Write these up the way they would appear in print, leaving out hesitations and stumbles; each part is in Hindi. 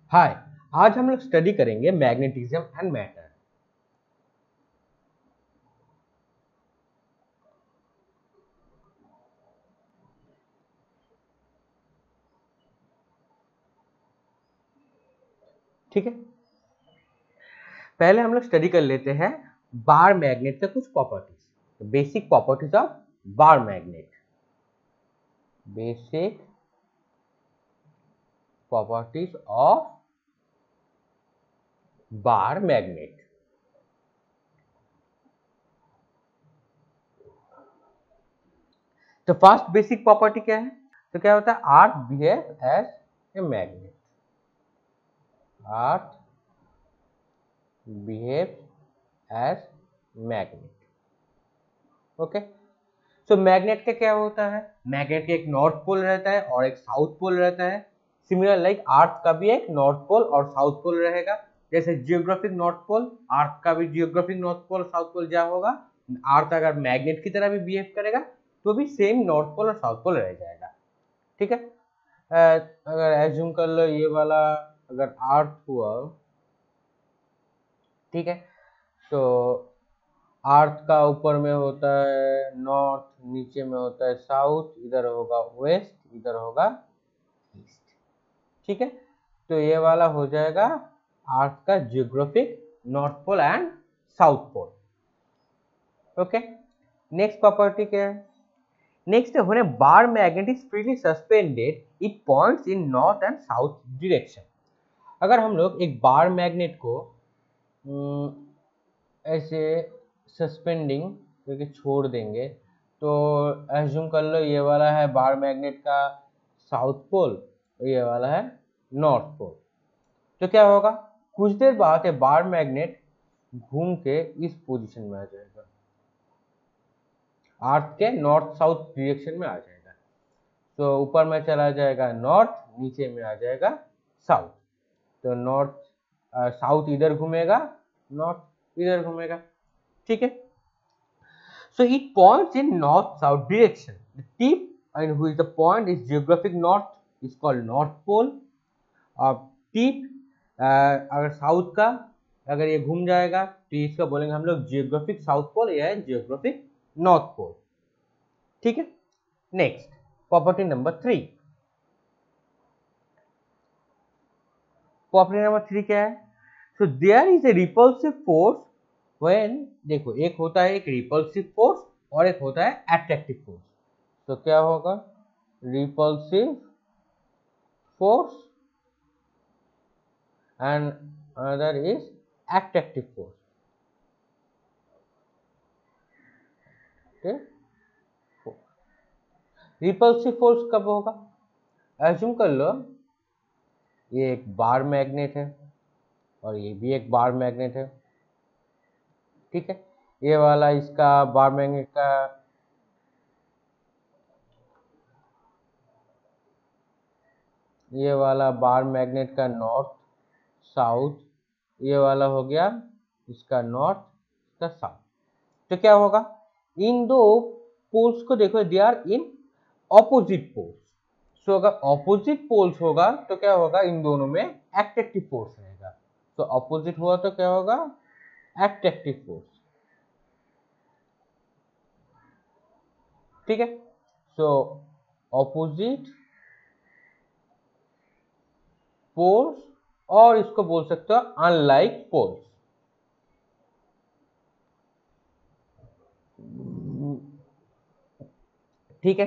हाय, आज हम लोग स्टडी करेंगे मैग्नेटिज्म एंड मैटर। ठीक है, पहले हम लोग स्टडी कर लेते हैं बार मैग्नेट के कुछ properties. Basic properties of bar magnet. Basic properties of bar magnet. तो फर्स्ट बेसिक प्रॉपर्टी क्या है? तो क्या होता है? Earth behave as a magnet. Earth behave as magnet. Okay, तो मैग्नेट का क्या होता है? मैग्नेट का एक नॉर्थ पोल रहता है और एक साउथ पोल रहता है। सिमिलर लाइक अर्थ का भी एक नॉर्थ पोल और साउथ पोल रहेगा। जैसे जियोग्राफिक नॉर्थ पोल, अर्थ का भी geographic north pole south pole क्या होगा? अर्थ अगर मैग्नेट की तरह भी बिहेव करेगा तो भी सेम नॉर्थ पोल और साउथ पोल रह जाएगा। ठीक है, अगर एज्यूम कर लो ये वाला अगर अर्थ हुआ, ठीक है, तो अर्थ का ऊपर में होता है नॉर्थ, नीचे में होता है साउथ, इधर होगा वेस्ट, इधर होगा ईस्ट। ठीक है, तो ये वाला हो जाएगा अर्थ का geographic north pole and south pole. Okay, next property क्या है? नेक्स्ट है when bar magnet is freely suspended it points in north and south direction. अगर हम लोग एक बार मैग्नेट को ऐसे सस्पेंडिंग करके छोड़ देंगे तो एज्यूम कर लो ये वाला है बार मैग्नेट का साउथ पोल और ये वाला है नॉर्थ पोल। तो क्या होगा? कुछ देर बाद ये बार मैग्नेट घूम के इस पोजीशन में आ जाएगा, अर्थ के नॉर्थ साउथ डायरेक्शन में आ जाएगा। तो ऊपर में चला जाएगा नॉर्थ, नीचे में आ जाएगा साउथ। तो नॉर्थ साउथ इधर घूमेगा, नॉर्थ इधर घूमेगा। ठीक है, so it points in north south direction. The tip and which the point is geographic north is called north pole. और टिप अगर साउथ का अगर ये घूम जाएगा तो इसका बोलेंगे हम लोग जियोग्राफिक साउथ पोल या जियोग्राफिक नॉर्थ पोल। ठीक है, next property number 3। Property number 3 क्या है? So there is a repulsive force when, देखो एक होता है एक रिपल्सिव फोर्स और एक होता है अट्रैक्टिव फोर्स। तो क्या होगा? Repulsive force and another is attractive force. Repulsive force कब होगा? एज्यूम कर लो ये एक बार मैग्नेट है और ये भी एक बार मैग्नेट है। ठीक है, ये वाला इसका बार मैग्नेट का ये वाला बार मैग्नेट का नॉर्थ साउथ, ये वाला हो गया इसका नॉर्थ, इसका साउथ। तो क्या होगा? इन दो पोल्स को देखो, they are in opposite poles. So अगर ऑपोजिट पोल्स होगा तो क्या होगा? इन दोनों में एट्रैक्टिव फोर्स रहेगा। तो ऑपोजिट हुआ तो क्या होगा? Attractive force. ठीक है, सो ऑपोजिट पोल्स और इसको बोल सकते हो अनलाइक पोल्स। ठीक है,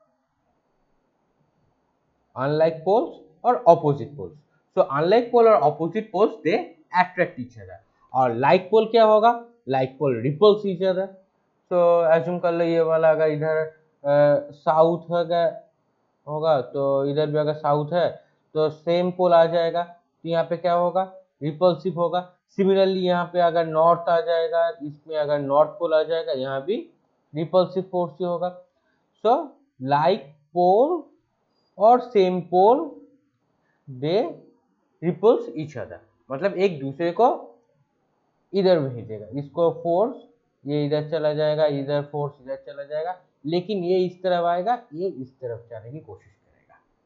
अनलाइक पोल्स और opposite poles. So unlike pole और opposite poles they attract each other, और लाइक पोल क्या होगा? Like pole repels each other. तो एज्यूम कर लो ये वाला अगर इधर साउथ होगा तो इधर भी अगर साउथ है तो सेम पोल आ जाएगा, तो यहाँ पे क्या होगा? रिपल्सिव होगा। सिमिलरली यहाँ पे अगर नॉर्थ आ जाएगा, इसमें अगर नॉर्थ पोल आ जाएगा, यहाँ भी रिपल्सिव फोर्स ही होगा। सो लाइक पोल और same pole they repels each other, मतलब एक दूसरे को इधर भेजेगा, इसको फोर्स ये इधर चला जाएगा, इधर फोर्स इधर चला जाएगा, लेकिन ये इस तरफ आएगा, ये इस तरफ जाने की कोशिश करेगा।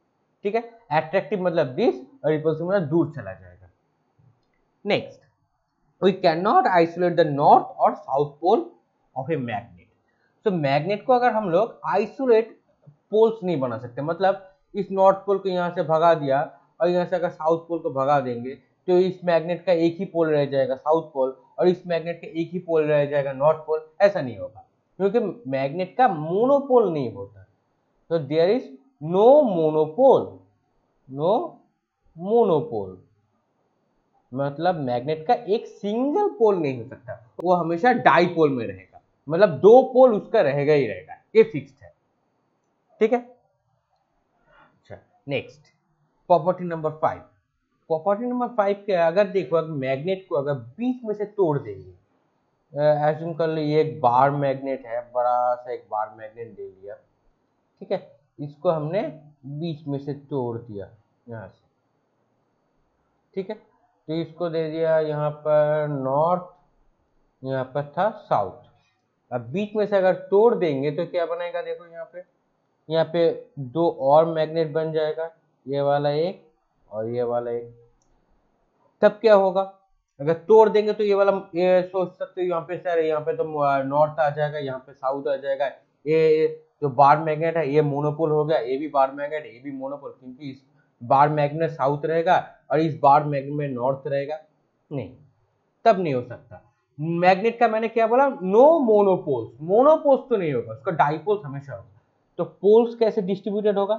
ठीक है, अट्रैक्टिव मतलब दिस और रिपल्सिव मतलब दूर चला जाएगा। Next, we can not isolate the north और south pole of a magnet. तो मैग्नेट को अगर हम लोग आइसोलेट पोल्स नहीं बना सकते, मतलब इस नॉर्थ पोल को यहाँ से भगा दिया और यहाँ से अगर साउथ पोल को भगा देंगे तो इस मैग्नेट का एक ही पोल रह जाएगा साउथ पोल और इस मैग्नेट का एक ही पोल रह जाएगा नॉर्थ पोल, ऐसा नहीं होगा क्योंकि मैग्नेट का मोनोपोल नहीं होता। तो there is no monopole, no monopole मतलब मैग्नेट का एक सिंगल पोल नहीं हो सकता, वो हमेशा डाईपोल में रहेगा, मतलब दो पोल उसका रहेगा ही रहेगा, ये फिक्स्ड है। ठीक है, अच्छा next property number 5। Property number 5 क्या, अगर देखो अगर मैग्नेट को अगर बीच में से तोड़ देंगे, एज्यूम कर लो ये एक बार मैग्नेट है, बड़ा सा एक बार मैग्नेट दे लिया, ठीक है, इसको हमने बीच में से तोड़ दिया यहाँ से, ठीक है, तो इसको दे दिया यहाँ पर नॉर्थ, यहाँ पर था साउथ। अब बीच में से अगर तोड़ देंगे तो क्या बनेगा, देखो यहाँ पे दो और मैग्नेट बन जाएगा, ये वाला एक और ये वाला एक। तब क्या होगा, अगर तोड़ देंगे तो ये वाला, ये सोच सकते हो यहाँ पे सर, यहाँ पे तो नॉर्थ आ जाएगा, यहाँ पे साउथ आ जाएगा, ये जो बार मैग्नेट है ये मोनोपोल हो गया, ये भी बार मैग्नेट है, ये भी मोनोपोल, क्योंकि इस बार मैग्नेट साउथ रहेगा और इस बार मैग्नेट में नॉर्थ रहेगा, नहीं, तब नहीं हो सकता। मैग्नेट का मैंने क्या बोला, नो मोनोपोल्स, मोनोपोल्स तो नहीं होगा, उसका डाइपोल्स हमेशा होगा। तो पोल्स कैसे डिस्ट्रीब्यूटेड होगा,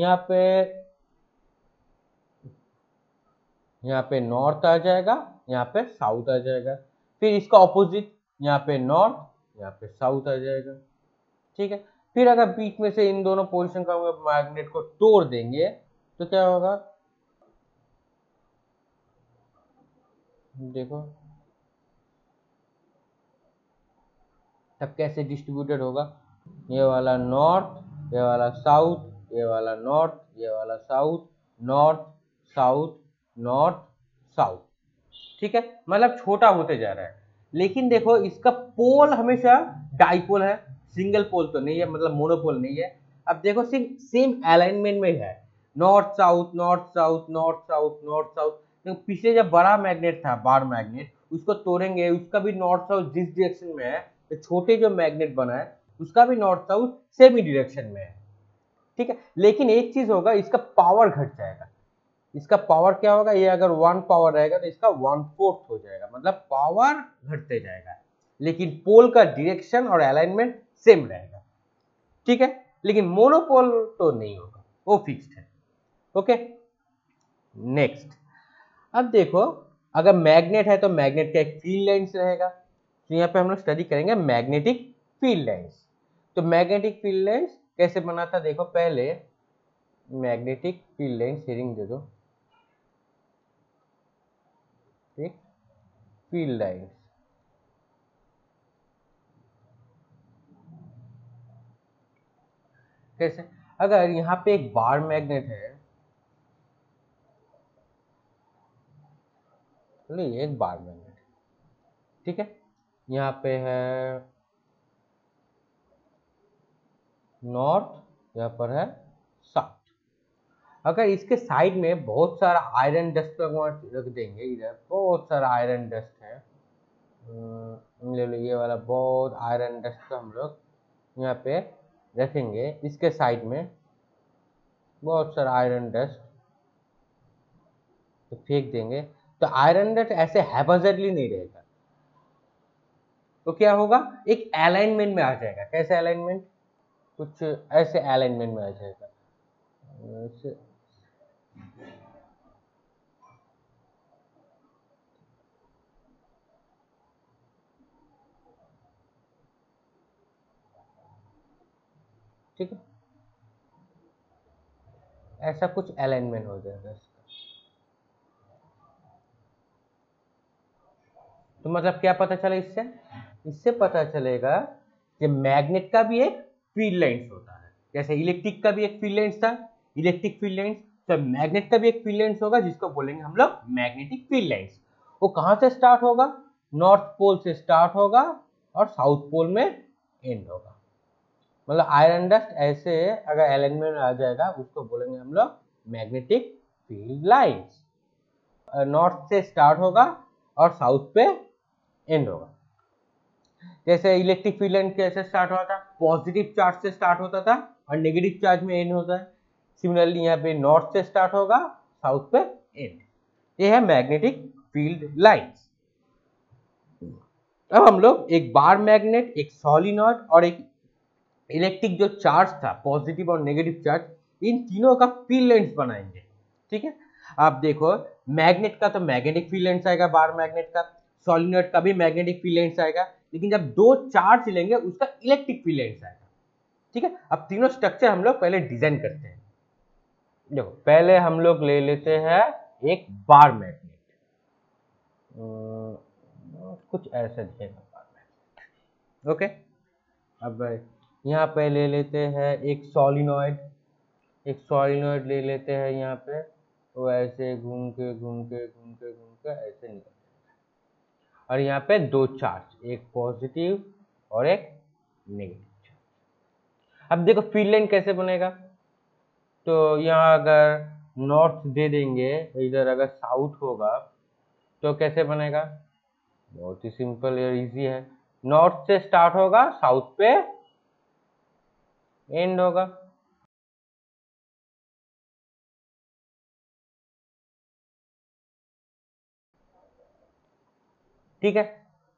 यहाँ पे नॉर्थ आ जाएगा, यहाँ पे साउथ आ जाएगा, फिर इसका ऑपोजिट, यहाँ पे नॉर्थ, यहाँ पे साउथ आ जाएगा, ठीक है। फिर अगर बीच में से इन दोनों पोजीशन का मैग्नेट को तोड़ देंगे तो क्या होगा, देखो तब कैसे डिस्ट्रीब्यूटेड होगा, ये वाला नॉर्थ, ये वाला साउथ, ये वाला नॉर्थ, ये वाला south, north south, north south, ठीक है, मतलब छोटा होते जा रहा है। लेकिन देखो इसका पोल हमेशा डाइपोल है, सिंगल पोल तो नहीं है, मतलब मोनोपोल नहीं है। अब देखो सेम अलाइनमेंट में है, north south north south north south north south. तो पिछले जब बड़ा मैग्नेट था बार मैग्नेट, उसको तोड़ेंगे, उसका भी नॉर्थ साउथ जिस डायरेक्शन में है, तो छोटे जो मैग्नेट बना है उसका भी नॉर्थ साउथ सेम ही डायरेक्शन में है, ठीक है। लेकिन एक चीज होगा, इसका पावर घट जाएगा, इसका पावर क्या होगा, ये अगर 1 पावर रहेगा तो इसका 1/4 हो जाएगा, मतलब पावर घटते जाएगा, लेकिन पोल का डायरेक्शन और अलाइनमेंट सेम रहेगा, ठीक है। लेकिन मोनोपोल तो नहीं होगा, वो फिक्स्ड है। ओके, नेक्स्ट, अब देखो अगर मैग्नेट है तो मैग्नेट का एक फील्ड लाइंस रहेगा, तो यहाँ पे हम लोग स्टडी करेंगे मैग्नेटिक फील्ड लाइंस। तो मैग्नेटिक फील्ड लाइंस कैसे बनाता, देखो पहले मैग्नेटिक फील्ड लाइंस हेडिंग दे दो, ठीक, फील्ड लाइंस, कैसे, अगर यहाँ पे एक बार मैग्नेट है, चलिए एक बार मैग्नेट, ठीक है, यहाँ पे है नॉर्थ, यहाँ पर है साउथ। अगर इसके साइड में बहुत सारा आयरन डस्ट का रख देंगे, इधर बहुत सारा आयरन डस्ट है, ले लो ये वाला बहुत आयरन डस्ट का हम लोग यहाँ पे रखेंगे, इसके साइड में बहुत सारा आयरन डस्ट तो फेंक देंगे, तो आयरन डस्ट ऐसे हैप्पीली नहीं रहेगा, तो क्या होगा, एक अलाइनमेंट में आ जाएगा, कैसे अलाइनमेंट, कुछ ऐसे अलाइनमेंट में आ जाएगा, ऐसे, ठीक है, ऐसा कुछ अलाइनमेंट हो जाएगा इसका। तो मतलब क्या पता चला इससे, इससे पता चलेगा कि मैग्नेट का भी एक फील्ड लाइंस होता है, जैसे इलेक्ट्रिक का भी एक फील्ड लाइंस था, इलेक्ट्रिक फील्ड लाइंस, तो मैग्नेट का भी एक फील्ड लाइंस होगा जिसको बोलेंगे हम लोग मैग्नेटिक फील्ड लाइंस। वो कहाँ से स्टार्ट होगा, नॉर्थ पोल से स्टार्ट होगा और साउथ पोल में एंड होगा, मतलब आयरन डस्ट ऐसे अगर अलाइनमेंट में आ जाएगा उसको बोलेंगे हम लोग मैग्नेटिक फील्ड लाइंस। नॉर्थ से स्टार्ट होगा और साउथ पे एंड होगा। जैसे इलेक्ट्रिक फील्ड लाइन कैसे स्टार्ट हुआ था, पॉजिटिव चार्ज से स्टार्ट होता था और नेगेटिव चार्ज में एंड होता है। सिमिलरली यहाँ पे नॉर्थ से स्टार्ट होगा, साउथ पे एंड। ये है मैग्नेटिक फील्ड लाइंस। अब हम लोग एक बार मैग्नेट, एक सोलिनॉइड और एक इलेक्ट्रिक जो चार्ज था, पॉजिटिव और नेगेटिव चार्ज, इन तीनों का फील्ड लाइंस बनाएंगे। ठीक है, आप देखो मैग्नेट का तो मैग्नेटिक फील्ड लाइंस आएगा, बार मैग्नेट का, सोलिनॉइड का भी मैग्नेटिक फील्ड लाइंस आएगा, लेकिन जब दो चार्ज लेंगे उसका इलेक्ट्रिक फील्ड लाइंस आएगा। ठीक है, अब तीनों स्ट्रक्चर हम लोग पहले डिजाइन करते हैं। देखो पहले हम लोग ले लेते हैं एक बार मैग्नेट, कुछ ऐसा दिखेगा बार मैग्नेट। ओके, अब यहाँ पे ले लेते हैं एक सोलिनॉइड, एक सोलिनॉइड ले लेते हैं यहाँ पे, वो ऐसे घूम के ऐसे निकल, और यहाँ पे दो चार्ज, एक पॉजिटिव और एक नेगेटिव चार्ज। अब देखो फील्ड लाइन कैसे बनेगा, तो यहाँ अगर नॉर्थ दे देंगे, इधर अगर साउथ होगा तो कैसे बनेगा, बहुत ही सिंपल और इजी है। नॉर्थ से स्टार्ट होगा, साउथ पे एंड होगा। ठीक है,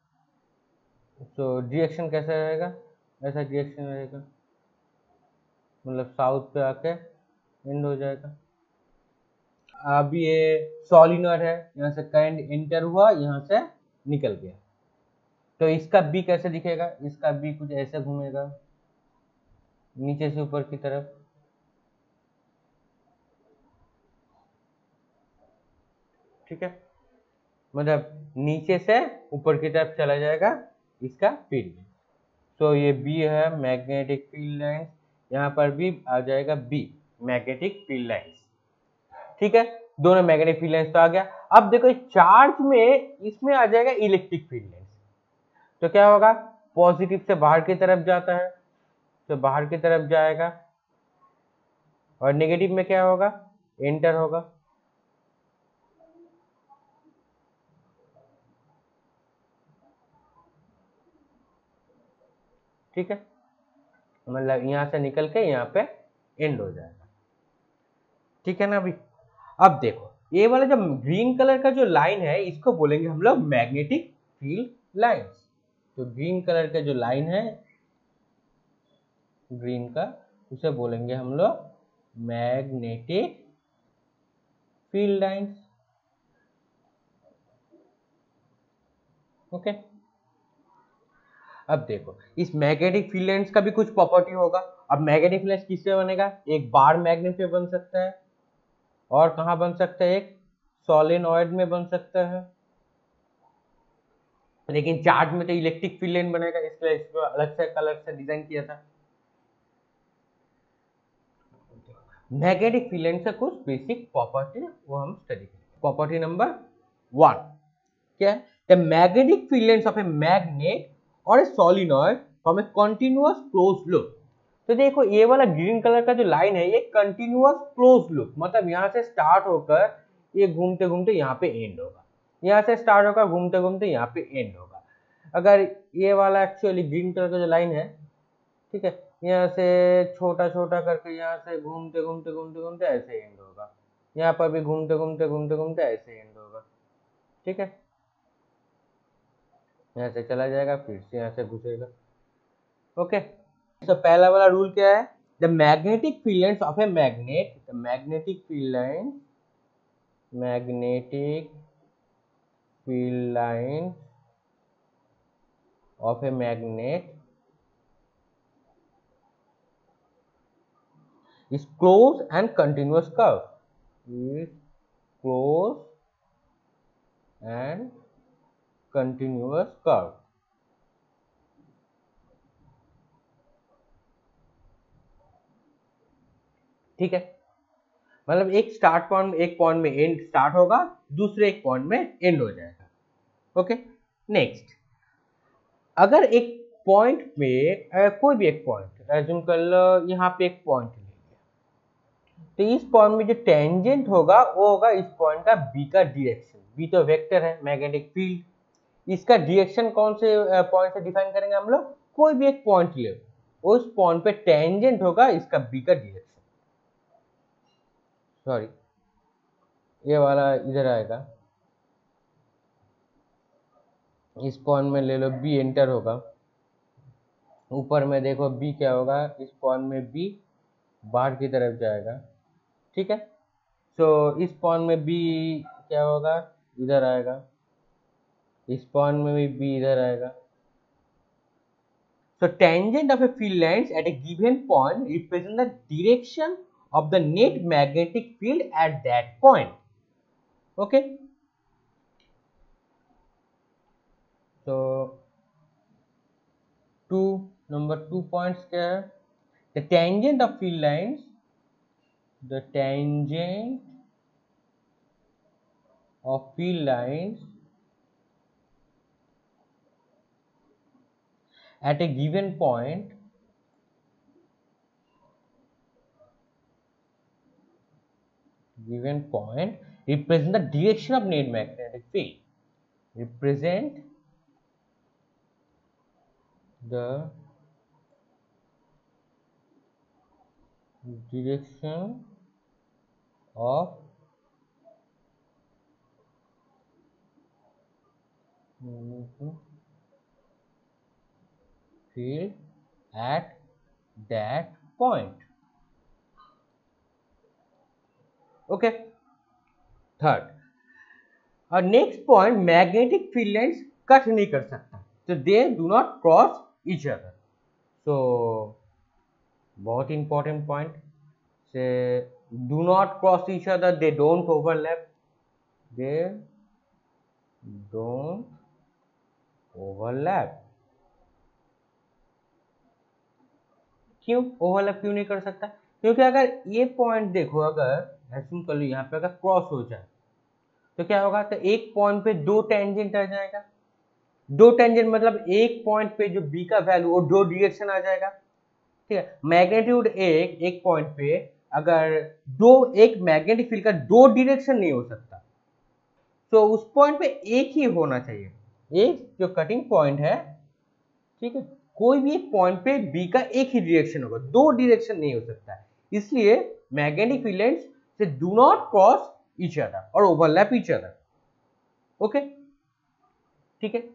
तो डायरेक्शन कैसा रहेगा, ऐसा डायरेक्शन रहेगा, मतलब साउथ पे आके एंड हो जाएगा। अब ये सोलिनॉइड है, यहाँ से करंट एंटर हुआ, यहाँ से निकल गया, तो इसका बी कैसे दिखेगा, इसका बी कुछ ऐसे घूमेगा नीचे से ऊपर की तरफ। ठीक है, मतलब नीचे से ऊपर की तरफ चला जाएगा इसका फील्ड। तो ये बी है मैग्नेटिक फील्ड लाइंस, यहाँ पर भी आ जाएगा बी मैग्नेटिक फील्ड लाइंस। ठीक है, दोनों मैग्नेटिक फील्ड लाइंस तो आ गया। अब देखो चार्ज में इसमें आ जाएगा इलेक्ट्रिक फील्ड लाइंस, तो क्या होगा, पॉजिटिव से बाहर की तरफ जाता है तो बाहर की तरफ जाएगा, और नेगेटिव में क्या होगा, एंटर होगा। ठीक है, मतलब यहां से निकल के यहाँ पे एंड हो जाएगा। ठीक है ना अभी। अब देखो ये वाला जो ग्रीन कलर का जो लाइन है, इसको बोलेंगे हम लोग मैग्नेटिक फील्ड लाइंस। तो ग्रीन कलर का जो लाइन है ग्रीन का, उसे बोलेंगे हम लोग मैग्नेटिक फील्ड लाइंस। ओके, अब देखो इस मैग्नेटिक फील्ड लाइंस का भी कुछ प्रॉपर्टी होगा। अब मैग्नेटिक फील्ड लाइंस किससे बनेगा, एक बार मैग्नेट पे बन सकता है, और कहाँ बन सकता है, एक सोलेनॉइड में बन सकता है। लेकिन चार्ज में तो इलेक्ट्रिक फील्ड लाइन बनेगा, इसलिए इसको अलग से डिजाइन किया था। मैग्नेटिक फील्ड लाइन से कुछ बेसिक प्रॉपर्टी वो हम स्टडी करेंगे। प्रॉपर्टी नंबर 1 क्या है, the magnetic field lines of a magnet और a solenoid from a continuous close loop. तो देखो ये वाला ग्रीन कलर का जो लाइन है, ये कंटीन्यूअस क्लोज लूप, मतलब यहाँ से स्टार्ट होकर ये घूमते घूमते यहाँ पे एंड होगा, यहाँ से स्टार्ट होकर घूमते घूमते यहाँ पे एंड होगा। अगर ये वाला एक्चुअली ग्रीन कलर का जो लाइन है, ठीक है, यहाँ से छोटा छोटा करके यहाँ से घूमते घूमते घूमते घूमते ऐसे एंड होगा, यहाँ पर भी घूमते घूमते घूमते घूमते ऐसे एंड होगा। ठीक है, यहाँ से चला जाएगा, फिर से यहाँ से घुसेगा। ओके, तो पहला वाला रूल क्या है, the magnetic field lines of a magnet, the magnetic field line of a magnet is close and continuous curve, is close and continuous curve। ठीक है, मतलब एक स्टार्ट पॉइंट, एक पॉइंट में एंड स्टार्ट होगा, दूसरे एक पॉइंट में एंड हो जाएगा। ओके, नेक्स्ट, अगर एक पॉइंट में कोई भी एक पॉइंट एज्यूम कर लो, यहाँ पे एक पॉइंट ले लिया, तो इस पॉइंट में जो टेंजेंट होगा वो होगा इस पॉइंट का बी का डायरेक्शन। बी तो वेक्टर है, मैग्नेटिक फील्ड। इसका डायरेक्शन कौन से पॉइंट से डिफाइन करेंगे हम लोग? कोई भी एक पॉइंट ले, उस पॉइंट पे टेंजेंट होगा इसका बी का डायरेक्शन। सॉरी, ये वाला इधर आएगा, इस पॉइंट में ले लो बी एंटर होगा, ऊपर में देखो बी क्या होगा, इस पॉइंट में बी बाहर की तरफ जाएगा, ठीक है। सो इस पॉइंट में बी क्या होगा, इधर आएगा, इस पॉइंट में भी बी इधर आएगा। So tangent of a field lines at a given point represent the direction of the net magnetic field at that point. Okay. So number 2 points here. The tangent of field lines, the tangent of field lines at a given point represent the direction of net magnetic field. Represent the direction of field at that point. Okay. Third, our next point, magnetic field lines cut नहीं कर सकता, so they do not cross each other. So बहुत important point, say do not cross each other, they don't overlap, they don't overlap. क्यों ओवरलैप क्यों नहीं कर सकता? क्योंकि अगर ये पॉइंट देखो, अगर एज्यूम कर लो यहाँ पे अगर क्रॉस हो जाए तो क्या होगा, तो एक पॉइंट पे दो टेंजेंट आ जाएगा, दो टेंजेंट मतलब एक पॉइंट पे जो बी का वैल्यू वो दो डायरेक्शन आ जाएगा, ठीक है। मैग्नीट्यूड एक पॉइंट पे अगर एक मैग्नेटिक फील्ड का दो डायरेक्शन नहीं हो सकता, तो उस पॉइंट पे एक ही होना चाहिए, एक जो कटिंग पॉइंट है, ठीक है, कोई भी एक पॉइंट पे बी का एक ही डायरेक्शन होगा, दो डायरेक्शन नहीं हो सकता है। इसलिए मैग्नेटिक फील्ड लाइंस से do not cross each other और ओवरलैप ईच अदर। ओके, ठीक है,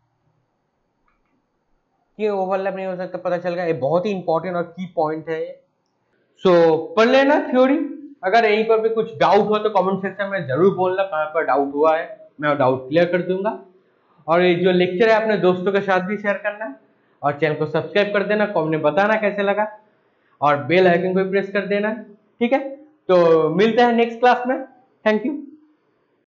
क्यों ओवरलैप नहीं हो सकता पता चल गया, ये बहुत ही इंपॉर्टेंट और की पॉइंट है ये। सो पढ़ लेना थ्योरी। अगर यहीं पर भी कुछ डाउट हो तो कमेंट सेक्शन में जरूर बोलना, कहां पर डाउट हुआ है, मैं डाउट क्लियर कर दूंगा। और ये जो लेक्चर है अपने दोस्तों के साथ भी शेयर करना, और चैनल को सब्सक्राइब कर देना, कमेंट में बताना कैसे लगा, और बेल आइकन को प्रेस कर देना, ठीक है। तो मिलते हैं नेक्स्ट क्लास में, थैंक यू।